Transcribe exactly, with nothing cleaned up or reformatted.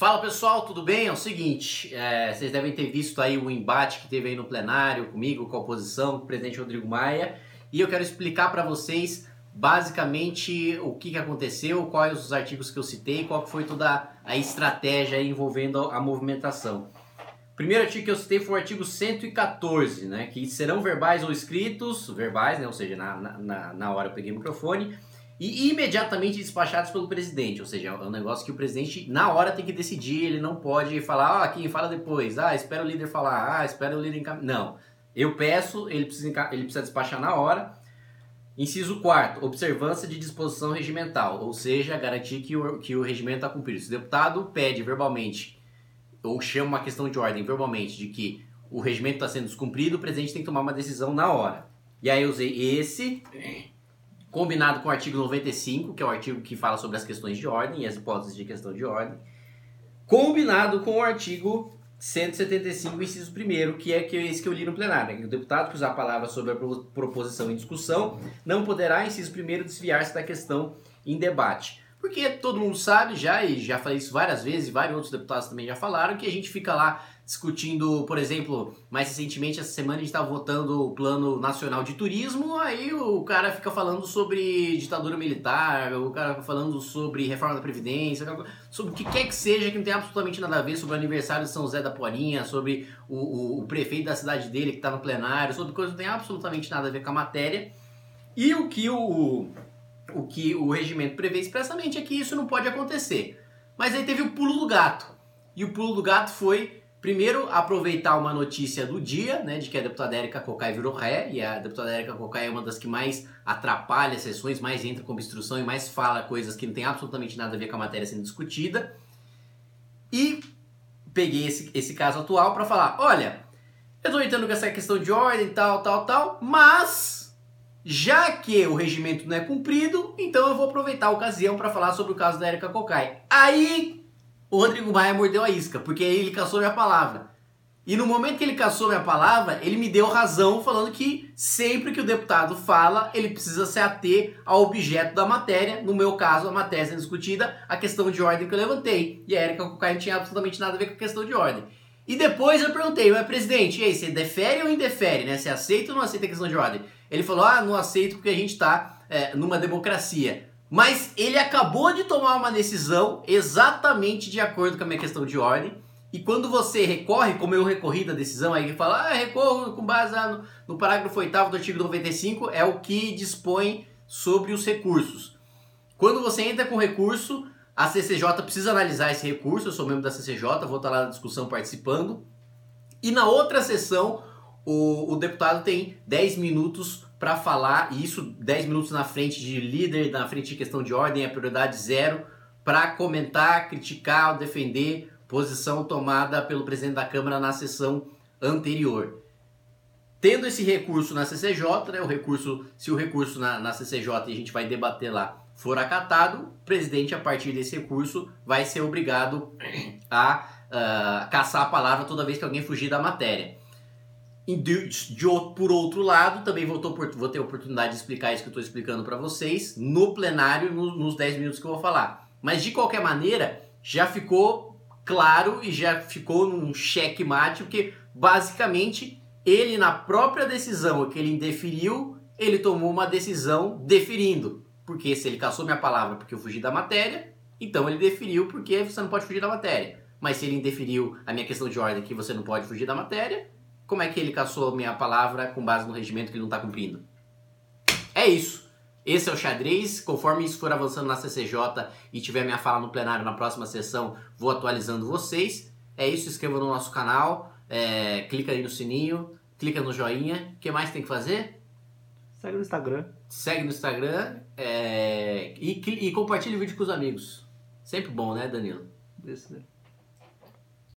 Fala pessoal, tudo bem? É o seguinte, é, vocês devem ter visto aí o embate que teve aí no plenário comigo, com a oposição, com o presidente Rodrigo Maia, e eu quero explicar para vocês basicamente o que, que aconteceu, quais os artigos que eu citei, qual foi toda a estratégia aí envolvendo a movimentação. O primeiro artigo que eu citei foi o artigo cento e quatorze, né, que serão verbais ou escritos, verbais, né, ou seja, na, na, na hora eu peguei o microfone, e imediatamente despachados pelo presidente, ou seja, é um negócio que o presidente na hora tem que decidir, ele não pode falar, ah, quem fala depois, ah, espera o líder falar, ah, espera o líder encaminhar. Não, eu peço, ele precisa, ele precisa despachar na hora. Inciso quarto, observância de disposição regimental, ou seja, garantir que o, que o regimento está cumprido. Se o deputado pede verbalmente, ou chama uma questão de ordem verbalmente, de que o regimento está sendo descumprido, o presidente tem que tomar uma decisão na hora. E aí eu usei esse... combinado com o artigo noventa e cinco, que é o artigo que fala sobre as questões de ordem e as hipóteses de questão de ordem, combinado com o artigo cento e setenta e cinco, inciso primeiro, que é esse que eu li no plenário, né? Que o deputado que usar a palavra sobre a proposição em discussão não poderá, inciso primeiro, desviar-se da questão em debate. Porque todo mundo sabe já, e já falei isso várias vezes, e vários outros deputados também já falaram, que a gente fica lá discutindo, por exemplo, mais recentemente, essa semana a gente estava votando o Plano Nacional de Turismo, aí o cara fica falando sobre ditadura militar, o cara fica falando sobre reforma da Previdência, sobre o que quer que seja que não tem absolutamente nada a ver, sobre o aniversário de São José da Porinha, sobre o, o, o prefeito da cidade dele que está no plenário, sobre coisas que não tem absolutamente nada a ver com a matéria. E o que o... O que o regimento prevê expressamente é que isso não pode acontecer. Mas aí teve o pulo do gato. E o pulo do gato foi, primeiro, aproveitar uma notícia do dia, né, de que a deputada Érica Cocai virou ré, e a deputada Érica Cocai é uma das que mais atrapalha as sessões, mais entra com obstrução e mais fala coisas que não tem absolutamente nada a ver com a matéria sendo discutida. E peguei esse, esse caso atual para falar, olha, eu estou entrando com essa questão de ordem, tal, tal, tal, mas... já que o regimento não é cumprido, então eu vou aproveitar a ocasião para falar sobre o caso da Érica Cocai. Aí o Rodrigo Maia mordeu a isca, porque aí ele caçou minha palavra. E no momento que ele caçou minha palavra, ele me deu razão falando que sempre que o deputado fala, ele precisa se ater ao objeto da matéria. No meu caso, a matéria sendo discutida, a questão de ordem que eu levantei. E a Érica Cocai não tinha absolutamente nada a ver com a questão de ordem. E depois eu perguntei, mas presidente, e aí, você defere ou indefere, né? Você aceita ou não aceita a questão de ordem? Ele falou, ah, não aceito porque a gente está é, numa democracia. Mas ele acabou de tomar uma decisão exatamente de acordo com a minha questão de ordem. E quando você recorre, como eu recorri da decisão, aí ele fala, ah, recorro com base no, no parágrafo oitavo do artigo noventa e cinco, é o que dispõe sobre os recursos. Quando você entra com recurso, a C C J precisa analisar esse recurso, eu sou membro da C C J, vou estar lá na discussão participando. E na outra sessão, o, o deputado tem dez minutos para falar, e isso dez minutos na frente de líder, na frente de questão de ordem, é prioridade zero, para comentar, criticar ou defender posição tomada pelo presidente da Câmara na sessão anterior. Tendo esse recurso na C C J, né, o recurso, se o recurso na, na C C J, e a gente vai debater lá, for acatado, o presidente, a partir desse recurso, vai ser obrigado a uh, caçar a palavra toda vez que alguém fugir da matéria. De, de, por outro lado, também vou, vou ter a oportunidade de explicar isso que eu estou explicando para vocês no plenário, no, nos dez minutos que eu vou falar. Mas, de qualquer maneira, já ficou claro e já ficou num checkmate, porque, basicamente, ele, na própria decisão que ele indeferiu, ele tomou uma decisão deferindo. Porque se ele caçou minha palavra porque eu fugi da matéria, então ele deferiu porque você não pode fugir da matéria. Mas se ele indeferiu a minha questão de ordem que você não pode fugir da matéria, como é que ele caçou minha palavra com base no regimento que ele não está cumprindo? É isso. Esse é o xadrez. Conforme isso for avançando na C C J e tiver minha fala no plenário na próxima sessão, vou atualizando vocês. É isso, se inscreva no nosso canal, é, clica aí no sininho, clica no joinha. O que mais tem que fazer? Segue no Instagram. Segue no Instagram é, e, e compartilha o vídeo com os amigos. Sempre bom, né, Danilo? Isso, né?